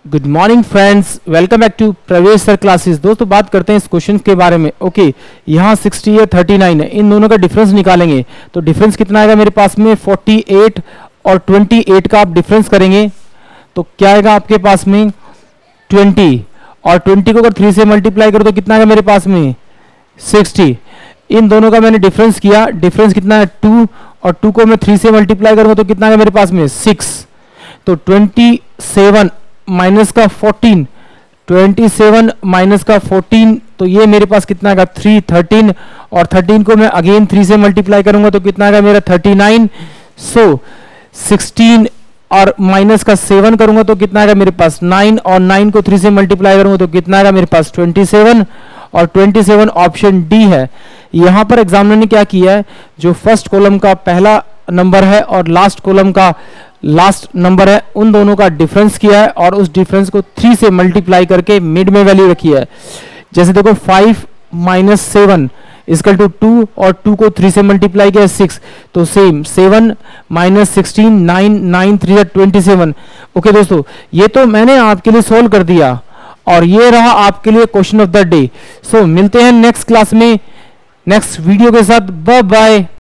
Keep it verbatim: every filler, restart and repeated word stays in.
Good morning friends, welcome back to Pravesh sir classes. दोस्तों बात करते हैं इस क्वेश्चन के बारे में। ओके okay, यहाँ सिक्सटी है, थर्टी नाइन है, इन दोनों का डिफरेंस निकालेंगे तो डिफरेंस कितना आएगा मेरे पास में फोर्टी एट और ट्वेंटी एट का आप डिफरेंस करेंगे तो क्या आएगा आपके पास में ट्वेंटी, और ट्वेंटी को अगर थ्री से मल्टीप्लाई करो तो कितना आएगा मेरे पास में सिक्सटी। इन दोनों का मैंने डिफरेंस किया, डिफरेंस कितना है टू, और टू को मैं थ्री से मल्टीप्लाई करूंगा तो कितना आएगा मेरे पास में सिक्स। तो ट्वेंटी सेवन माइनस का फोर्टीन, ट्वेंटी सेवन माइनस का फोर्टीन, तो ये मेरे पास कितना आएगा थ्री, थर्टीन, और थर्टीन को मैं अगेन थ्री से मल्टीप्लाई करूंगा तो कितना आएगा मेरा थर्टी नाइन। सो सिक्सटीन और माइनस का सेवन करूंगा तो कितना आएगा मेरे पास नाइन, और नाइन को थ्री से मल्टीप्लाई करूंगा तो कितना आएगा मेरे पास ट्वेंटी सेवन, और ट्वेंटी सेवन ऑप्शन डी है। यहां पर एग्जामिनर ने क्या किया है, जो फर्स्ट कॉलम का पहला नंबर है और लास्ट कॉलम का लास्ट नंबर है, उन दोनों का डिफरेंस किया है और उस डिफरेंस को थ्री से मल्टीप्लाई करके मिड में वैल्यू रखी है। जैसे देखो five minus seven is equal to two, और टू को थ्री से मल्टीप्लाई किया सिक्स, तो same seven minus sixteen, nine, nine three twenty seven. Okay दोस्तों, ये तो मैंने आपके लिए सोल्व कर दिया और ये रहा आपके लिए question of the day. So मिलते हैं नेक्स्ट क्लास में नेक्स्ट वीडियो के साथ। Bye bye.